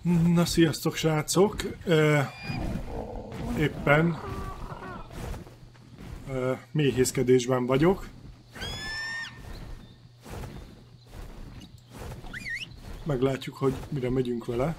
Na, sziasztok srácok! Éppen méhészkedésben vagyok. Meglátjuk, hogy mire megyünk vele.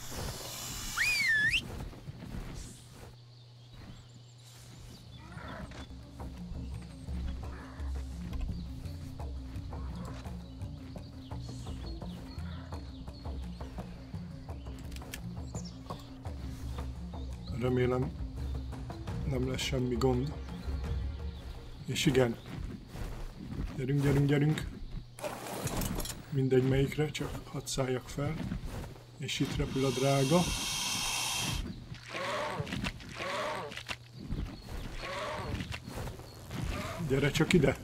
Remélem nem lesz semmi gond. És igen. Gyerünk, gyerünk, gyerünk. Mindegy melyikre, csak hadd szálljak fel. És itt repül a drága. Gyere csak ide!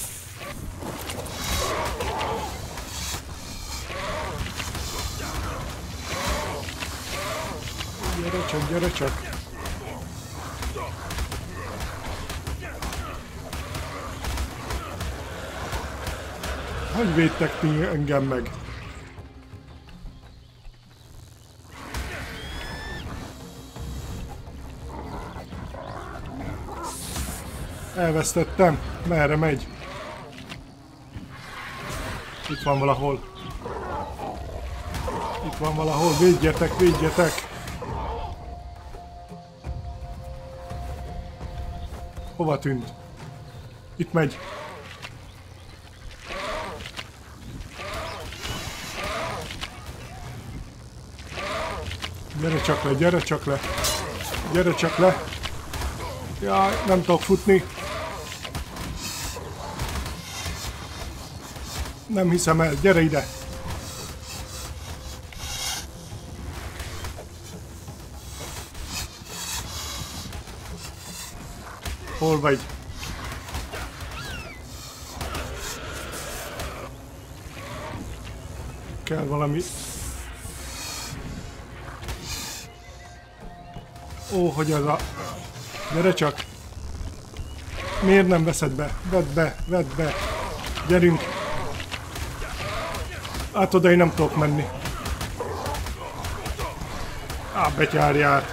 Gyere csak, gyere csak! Hogy védtek ti engem meg? Elvesztettem. Merre megy? Itt van valahol. Itt van valahol. Védjetek, védjetek! Hova tűnt? Itt megy. Gyere csak le, gyere csak le! Gyere csak le! Jaj, nem tudok futni! Nem hiszem el, gyere ide! Hol vagy? Kell valami... Ó, hogy az a... Gyere csak! Miért nem veszed be? Vedd be, vedd be! Gyerünk! Hát oda én nem tudok menni. Á, betyárját!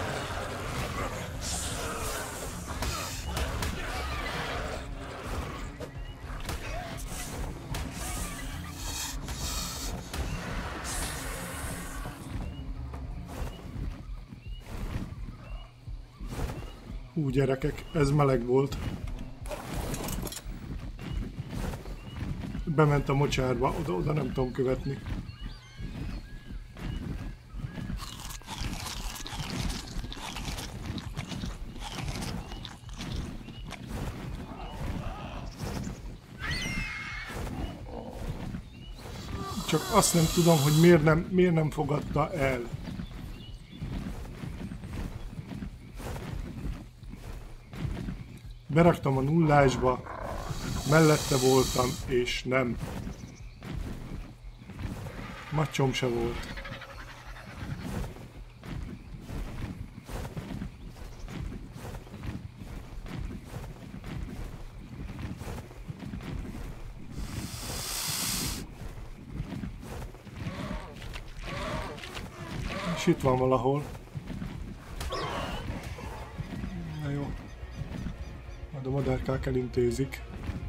Hú, gyerekek, ez meleg volt. Bement a mocsárba, oda nem tudom követni. Csak azt nem tudom, hogy miért nem fogadta el. Beraktam a nullásba, mellette voltam, és nem. Maccsom se volt. És itt van valahol. Na jó. Majd a madárkák elintézik.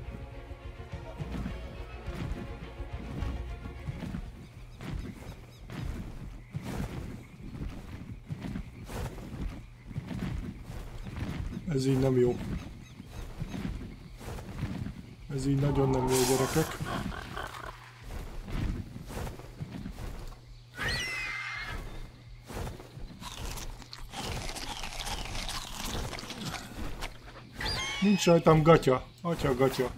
Ez így nem jó. Ez így nagyon nem jó, gyerekek. Nincs rajtam gatya. Atya gatya.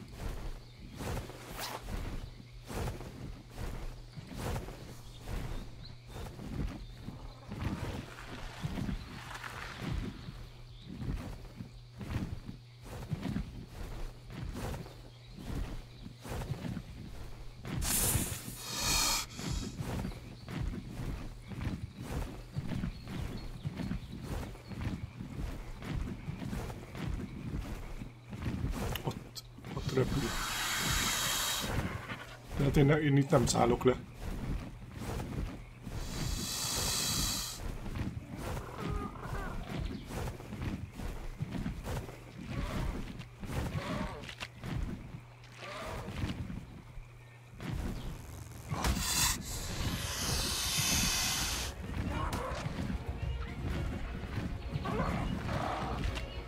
Repül. Tehát én itt nem szállok le.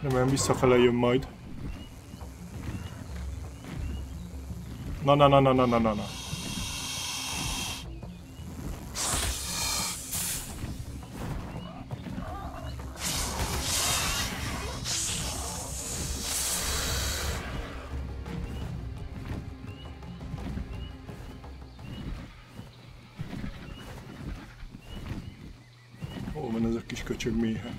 Remélem visszafele jön majd. Na. Hol van ez a kis köcsög méhe?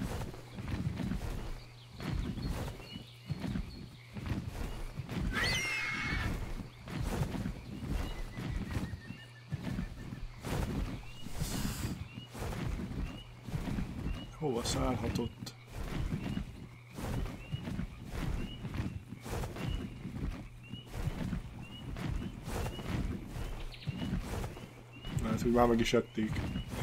Hova szállhatott? Lehet, hogy már meg is ették.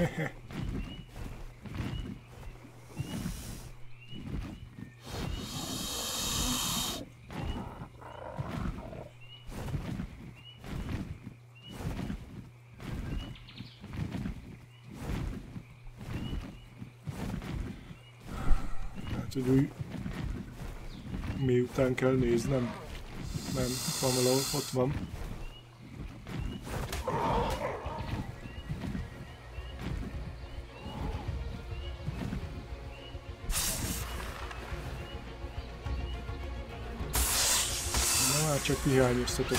Hogy úgy miután kell néznem. Nem, itt van valahol, ott van. Na már csak hiányoztatok.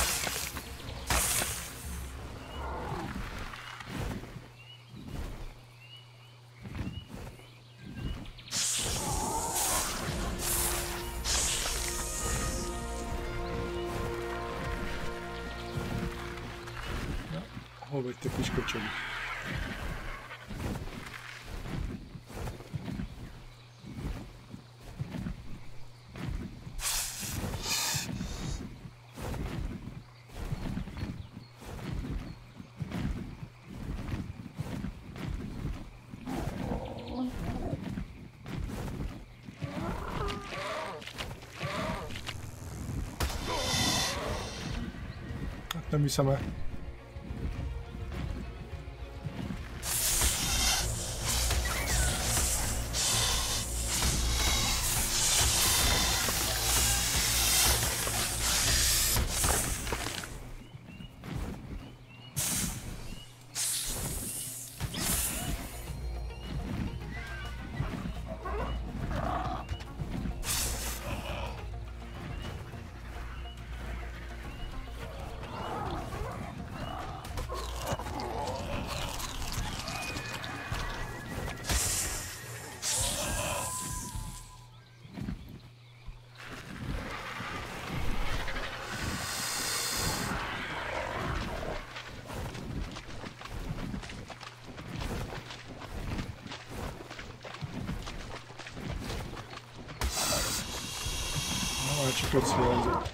Hol vagy te kis köcsög? Hát nem hiszem el. Csak ott hiányzott.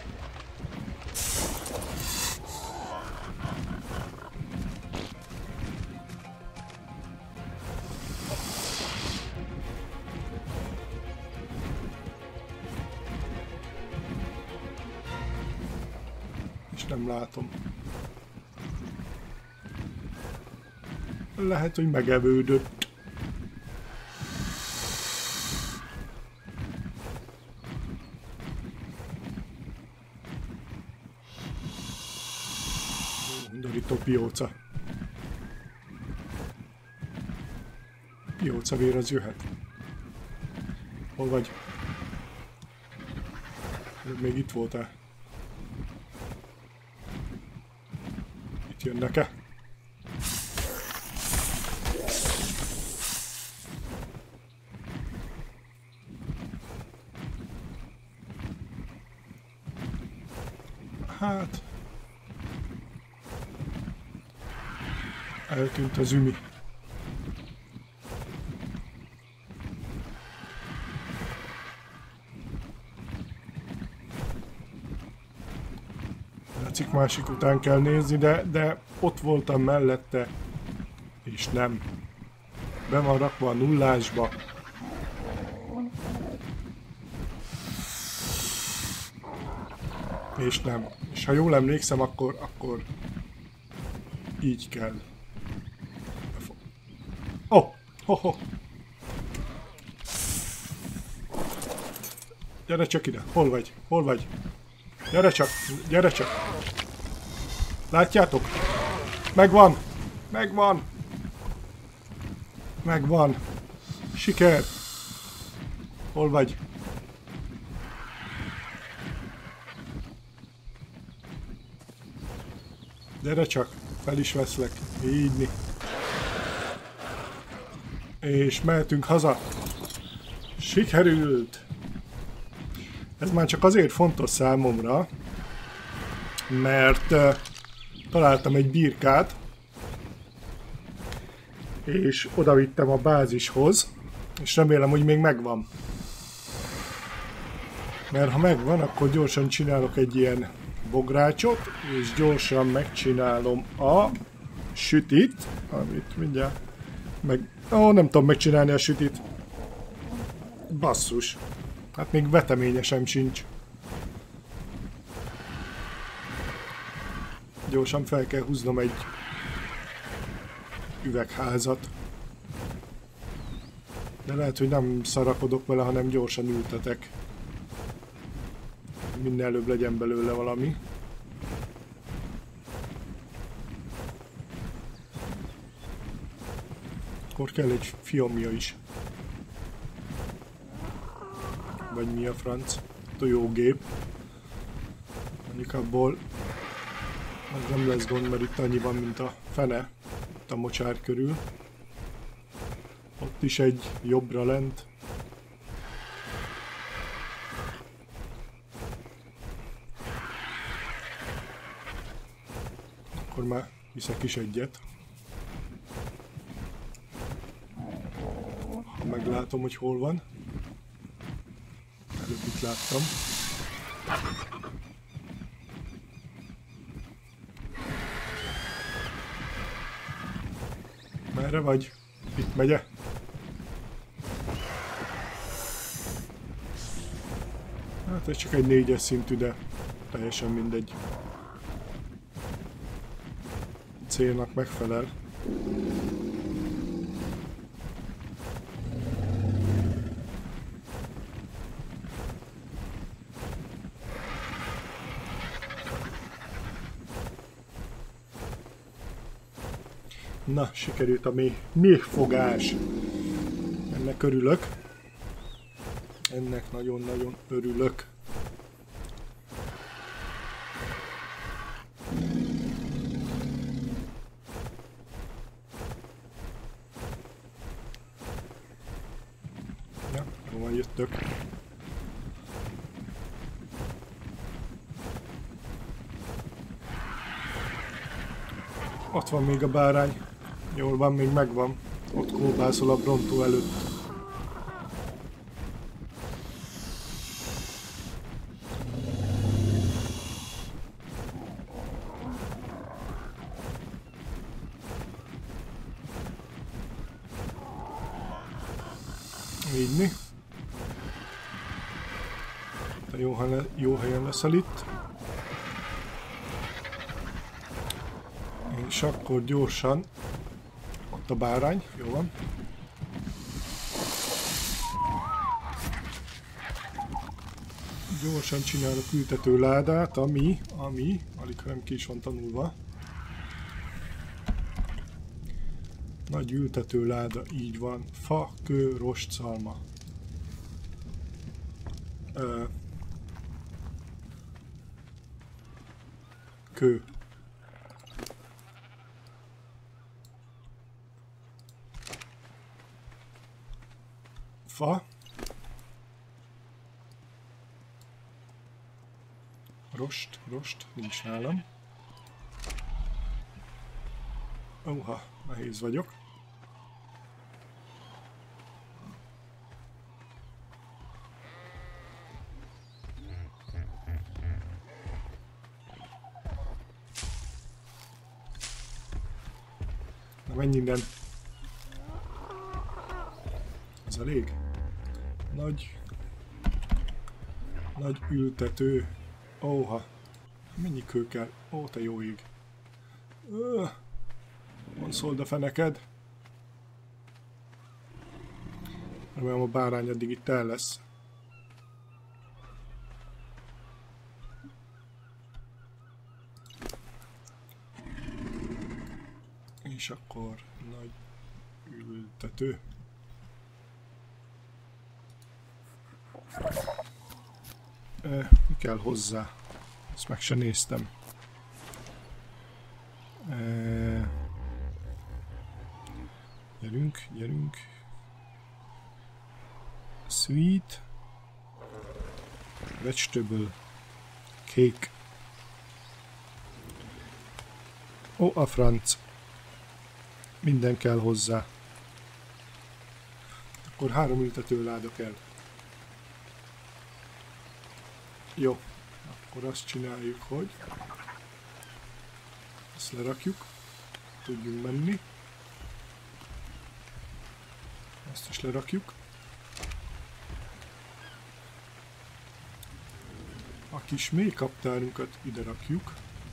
És nem látom. Lehet, hogy megevődött. Pióca. Pióca vér az jöhet. Hol vagy? Még itt voltál. Itt jönnek-e? Hát... eltűnt az ümi. Látszik, másik után kell nézni, de ott voltam mellette, és nem. Be van rakva a nullásba. És nem. És ha jól emlékszem, akkor így kell. Oh! Gyere csak ide. Hol vagy? Hol vagy? Gyere csak. Gyere csak. Látjátok? Megvan. Megvan. Megvan. Siker. Hol vagy? Gyere csak. Fel is veszlek. Így. És mehetünk haza. Sikerült. Ez már csak azért fontos számomra, mert találtam egy birkát, és oda vittem a bázishoz, és remélem, hogy még megvan. Mert ha megvan, akkor gyorsan csinálok egy ilyen bográcsot, és gyorsan megcsinálom a sütit, amit mindjárt nem tudom megcsinálni a sütit. Basszus. Hát még veteményesem sincs. Gyorsan fel kell húznom egy üvegházat. De lehet, hogy nem szarakodok vele, hanem gyorsan ültetek. Minél előbb legyen belőle valami. Akkor kell egy fiomja is. Vagy mi a franc? Tojógép. Mondjuk abból az nem lesz gond, mert itt annyi van, mint a fene. Itt a mocsár körül. Ott is egy jobbra lent. Akkor már viszek is egyet. Ha meglátom, hogy hol van. Előbb itt láttam. Merre vagy? Itt megye? Hát ez csak egy 4-es szintű, de teljesen mindegy. Célnak megfelel. Na, sikerült a méhfogás. Ennek örülök. Ennek nagyon-nagyon örülök. Ja, hova jöttök? Ott van még a bárány. Jól van, még megvan. Ott kóbászol a brontó előtt. Így. Te jó helyen leszel itt. És akkor gyorsan ott a bárány, jó van. Gyorsan csinálok ültetőládát, ami, alig nem ki is van tanulva. Nagy ültetőláda, így van. Fa, kő, rost, szalma. Kő. Fa. Rost, nincs nálam. Óha, nehéz vagyok. Na menj innen. Ez elég. Nagy ültető. Óha. Mennyi kő kell? Ó, te jó ég. Mondd a feneked. Remélem a bárány addig itt el lesz. És akkor nagy ültető. Mi kell hozzá? Ezt meg sem néztem. Gyerünk, gyerünk. Sweet. Vegetable. Cake. Ó, a franc. Minden kell hozzá. Akkor 3 ültetőláda kell. Jó. Akkor azt csináljuk, hogy ezt lerakjuk. Tudjunk menni. Ezt is lerakjuk. A kis mély kaptárunkat ide rakjuk.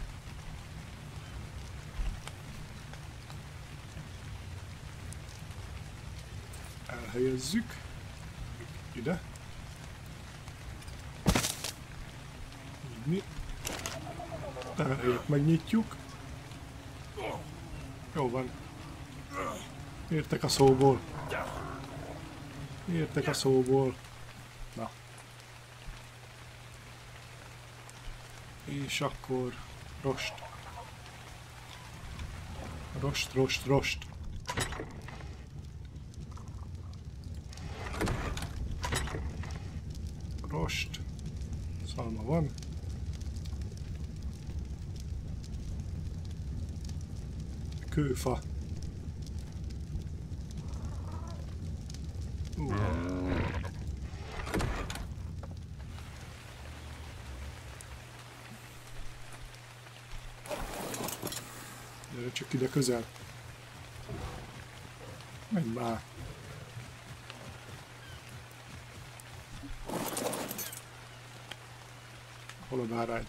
Elhelyezzük. Ide. Így mi. Elhelyett megnyitjuk. Jó van. Értek a szóból. Értek a szóból. Na. És akkor rost. Rost, rost, rost. Rost. Szalma van. Kőfa. Gyere csak ide közel. Menj már. Hol a bárány?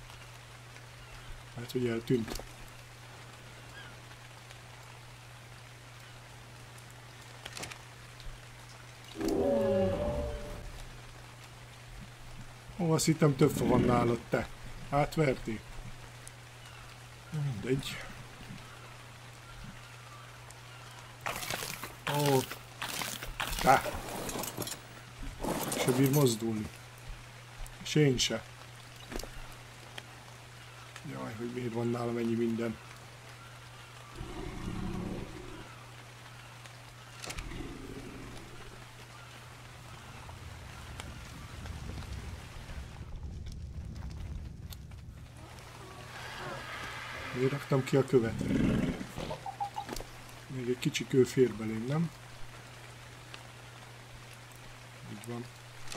Hát, hogy eltűnt. Ó, azt hittem több fa van nálad, te. Átverti? Mindegy. Ó, te. Se bír mozdulni. És én se. Jaj, hogy miért van nálam ennyi minden. Miért raktam ki a követ? Még egy kicsi kő fér belém, nem? Így van.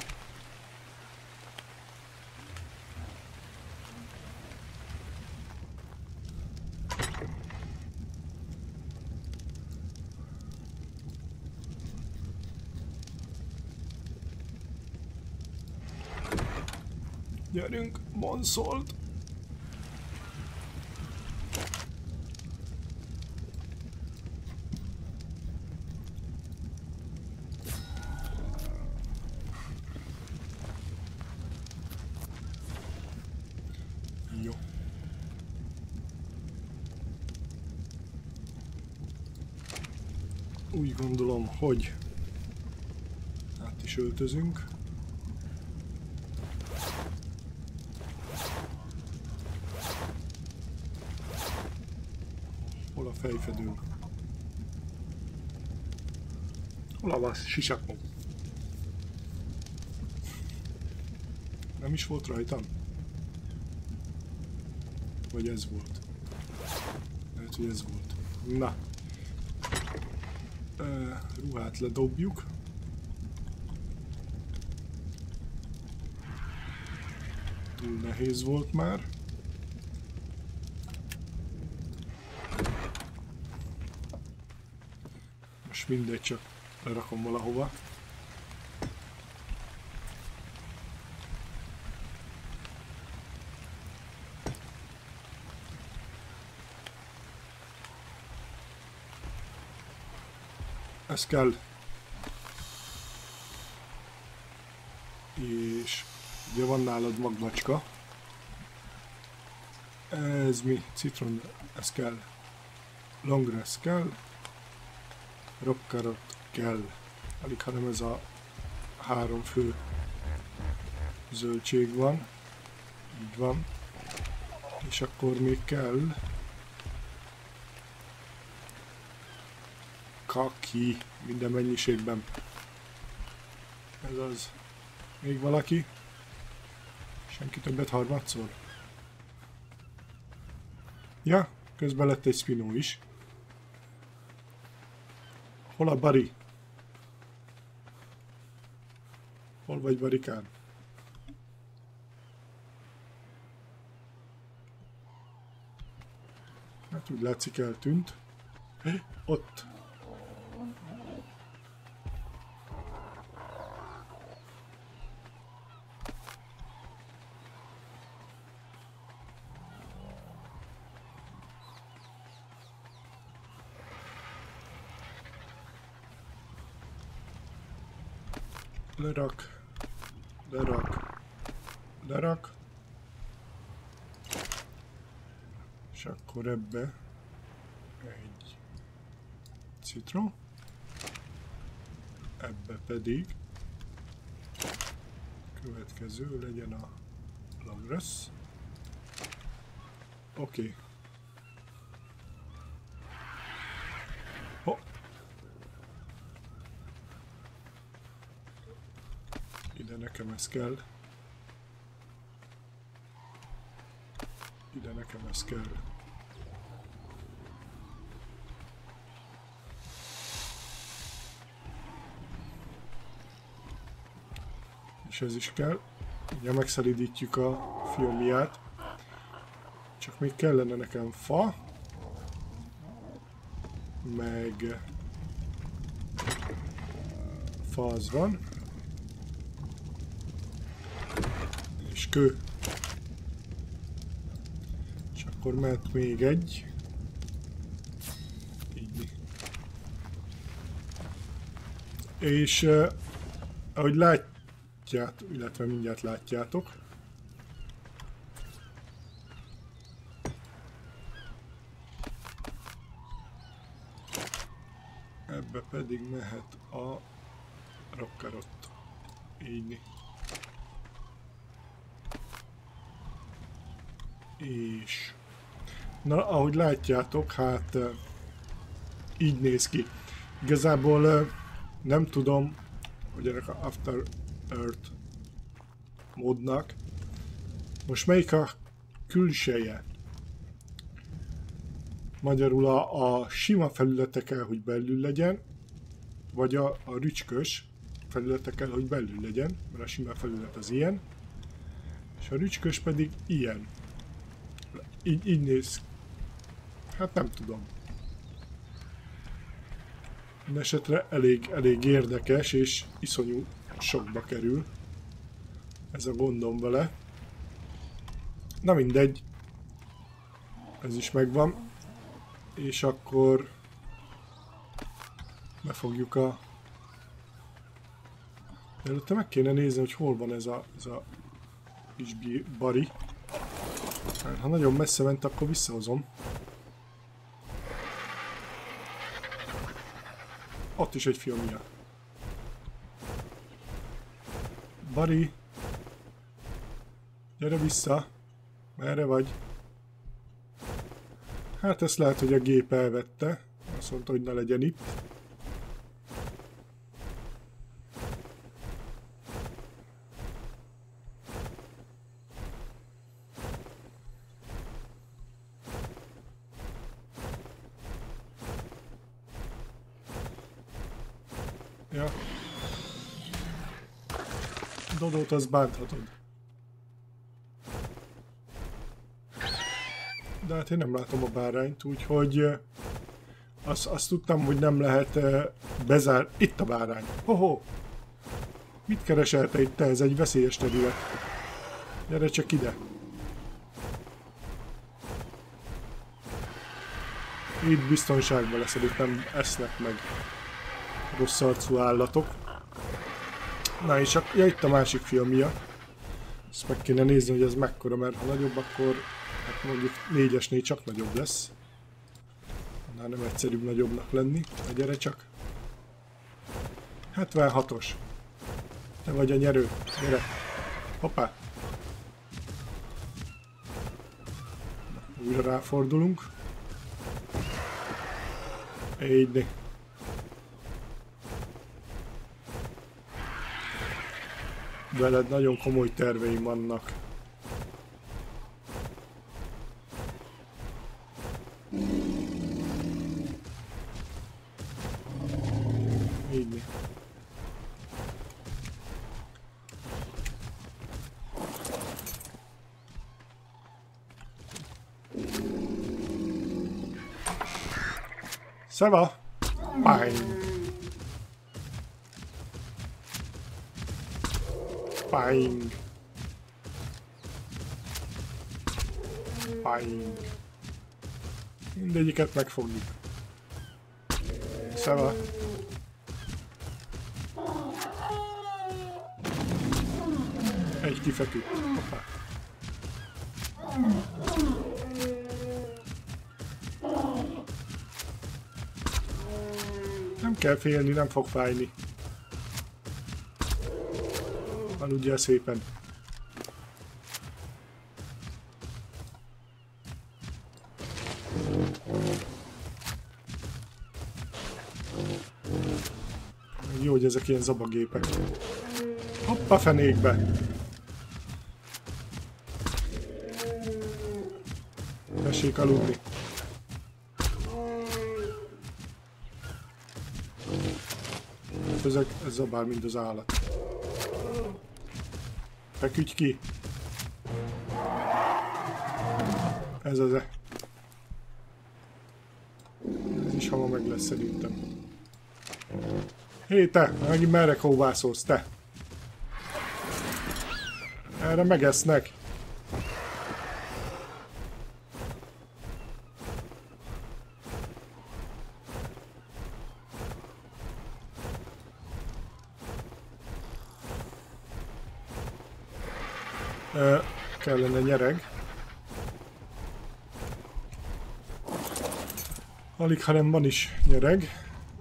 Gyerünk, Monszolt! Jó. Úgy gondolom, hogy át is öltözünk. Hol a fejfedő? Hol a sisakom? Nem is volt rajtam? Vagy ez volt? Lehet, hogy ez volt. Na. Ruhát ledobjuk. Túl nehéz volt már. Most mindegy, csak lerakom valahova. Ez kell. És ugye van nálad magmacska. Ez mi? Citron, ez kell. Longgrass kell. Rockcarrot kell. Alig, hanem ez a 3 fő zöldség van. Így van. És akkor még kell kaki minden mennyiségben. Ez az. Még valaki? Senki többet harmadszor? Ja, közben lett egy spinó is. Hol a Bari? Hol vagy, Barikán? Hát úgy látszik, eltűnt. Ott. Lerak. Lerak. Lerak. És akkor ebbe egy citrom, ebbe pedig következő legyen a Longgrass. Oké. Oh. Ide nekem ez kell. Ide nekem ez kell. És ez is kell. Ugye megszelidítjük a filmiát. Csak még kellene nekem fa. Meg fa az van. És kő. És akkor mehet még egy. Így. És ahogy látjátok, illetve mindjárt látjátok, ebbe pedig mehet a rockcarrot. Így. És na, ahogy látjátok, hát így néz ki. Igazából nem tudom, hogy ennek a After Earth módnak most melyik a külseje. Magyarul a sima felülete kell, hogy belül legyen, vagy a rücskös felülete kell, hogy belül legyen, mert a sima felület az ilyen, és a rücskös pedig ilyen. Így néz. Hát nem tudom. Mindenesetre elég érdekes és iszonyú sokba kerül. Ez a gondom vele. Na mindegy. Ez is megvan. És akkor befogjuk a... Előtte meg kéne nézni, hogy hol van ez a kis Bari. Ha nagyon messze ment, akkor visszahozom. Ott is egy filmje. Bari! Gyere vissza! Merre vagy? Hát ezt lehet, hogy a gép elvette. Azt mondta, hogy ne legyen itt. Ja. Dodót azt bánthatod. De hát én nem látom a bárányt, úgyhogy azt tudtam, hogy nem lehet bezár... Itt a bárány. Hoho! Mit keresel te itt? Ez egy veszélyes terület. Gyere csak ide. Itt biztonságban leszel, itt nem esznek meg rossz arcú állatok. Na és ja, itt a másik filmja. Ezt meg kéne nézni, hogy ez mekkora, mert ha nagyobb, akkor hát mondjuk 4-esnél csak nagyobb lesz. Már nem egyszerűbb nagyobbnak lenni. Na gyere csak. 76-os. Te vagy a nyerő. Gyere. Hoppá. Újra ráfordulunk. Így. Veled nagyon komoly terveim vannak. Így. Szeva! Bang! Bang! Bang! Mindegyiket megfogjuk. Szeva! Egy kifeküdt. Hoppá! Nem kell félni, nem fog fájni. Aludjál szépen. Jó, hogy ezek ilyen zabagépek. Hoppa fenékbe! Tessék aludni. Ez zabál, mint az állat. Feküdj ki! Ez az -e. Ez is hama meg lesz szerintem. Hé te! Megint merre kóvászolsz te? Erre megesznek. Kellene nyereg. Alig, hanem van is nyereg.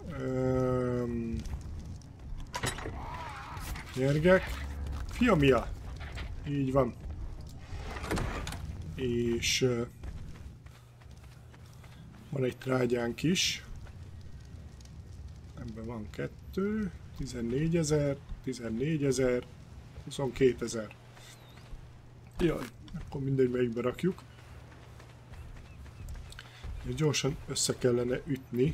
Nyergek. Fiamia! Így van. És van egy trágyánk is. Ebben van 2, 14 000, 14 000, 22 000. Jaj, akkor mindegy, melyikbe rakjuk. És gyorsan össze kellene ütni.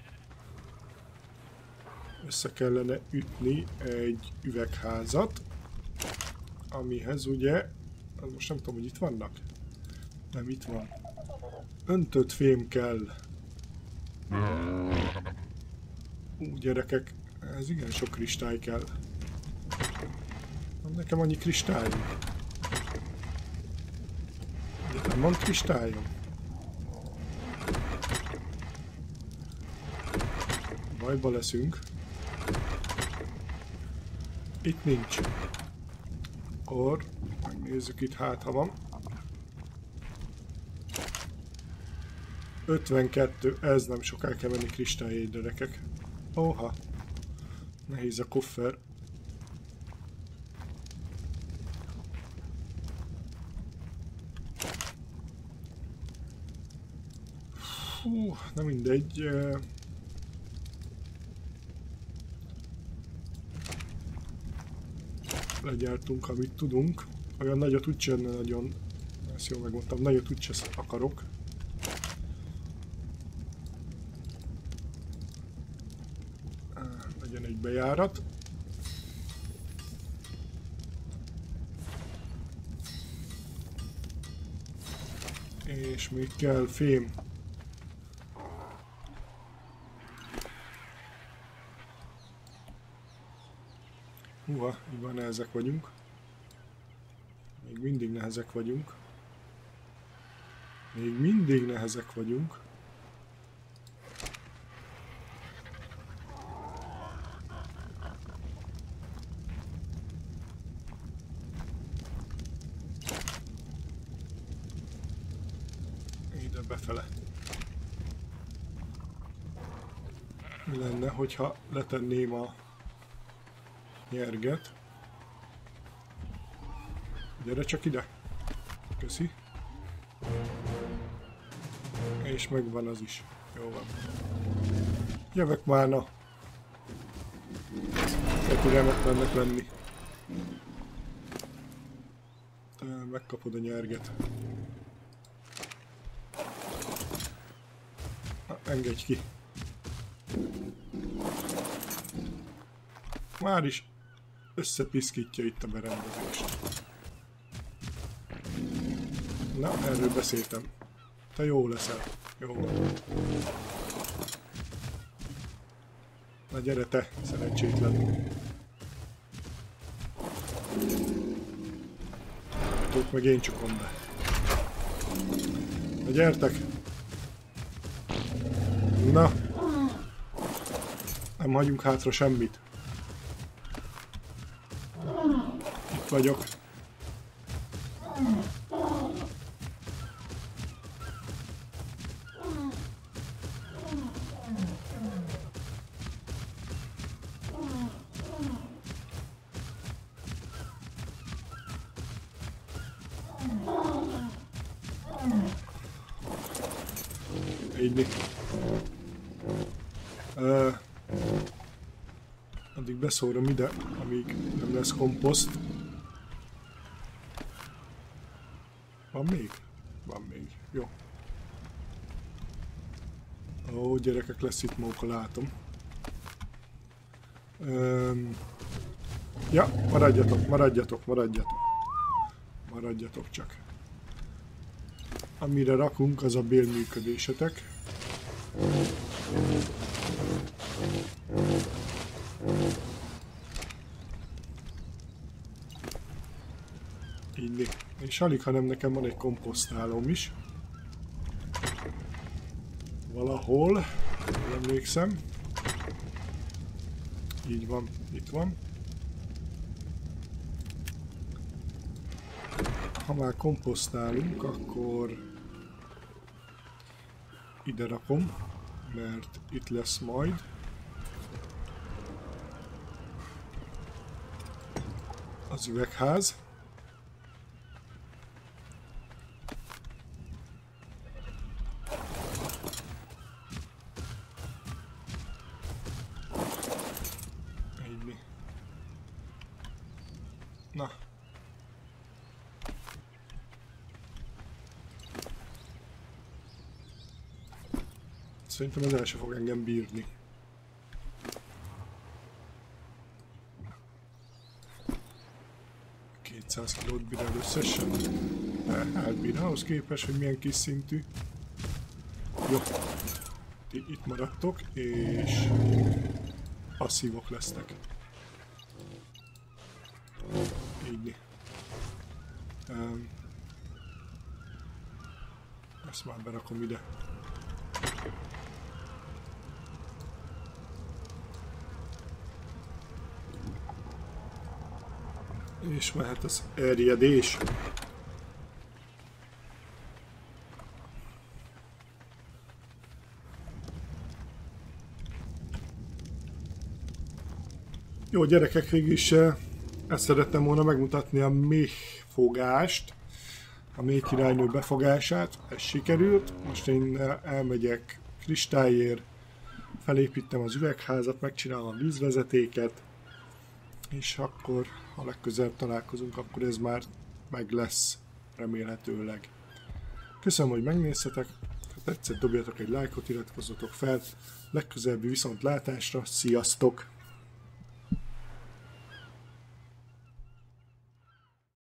Össze kellene ütni egy üvegházat, amihez ugye, most nem tudom, hogy itt vannak? Nem, itt van. Öntött fém kell. Gyerekek, ez igen sok kristály kell. Nekem annyi kristályom. Nem van kristályom? Bajba leszünk. Itt nincs. Akkor megnézzük itt, hát ha van. 52, ez nem soká kell menni kristályért, gyerekek. Oha. Nehéz a koffer. Hú, na mindegy. Legyártunk, amit tudunk. Olyan nagyot úgyse nagyon... Ezt jól megmondtam, nagyot úgyse akarok. Legyen egy bejárat. És még kell fém. Húha, így van, nehezek vagyunk. Még mindig nehezek vagyunk. Még mindig nehezek vagyunk. Ide befele. Mi lenne, hogyha letenném a nyerget? Gyere csak ide! Köszi! És megvan az is. Jó van. Jövök már, na! Türelmet mennek lenni. Te megkapod a nyerget. Na, engedj ki! Már is összepiszkítja itt a berendezést. Na, erről beszéltem. Te jó leszel. Jó. Na gyere te, szerencsétlen. Tók meg én csukom be. Na gyertek! Na! Nem hagyunk hátra semmit. Itt vagyok. Így. Addig beszórom ide, amíg nem lesz komposzt. Van még? Van még. Jó. Ó, gyerekek, lesz itt móka, látom. Ja, maradjatok, maradjatok, maradjatok. Maradjatok csak. Amire rakunk, az a bélműködésetek. Így. És alig, hanem nekem van egy komposztálóm is. Valahol, emlékszem. Így van, itt van. Ha már komposztálunk, akkor ide rakom, mert itt lesz majd. Az üvegház. Így. Na. Szerintem ez el sem fog engem bírni. $200 kilót bír el összesen. Elbír ahhoz képest, hogy milyen kis szintű. Jó. Ti itt maradtok, és passzívok lesznek. Így. Ezt már berakom ide. És mehet az erjedés. Jó gyerekek, végül is ezt szerettem volna megmutatni, a méhfogást, a méhkirálynő befogását. Ez sikerült. Most én elmegyek kristályért, felépítem az üvegházat, megcsinálom a vízvezetéket, és akkor, ha legközelebb találkozunk, akkor ez már meg lesz, remélhetőleg. Köszönöm, hogy megnéztetek, ha tetszett, dobjatok egy lájkot, iratkozzatok fel, legközelebbi viszontlátásra, sziasztok!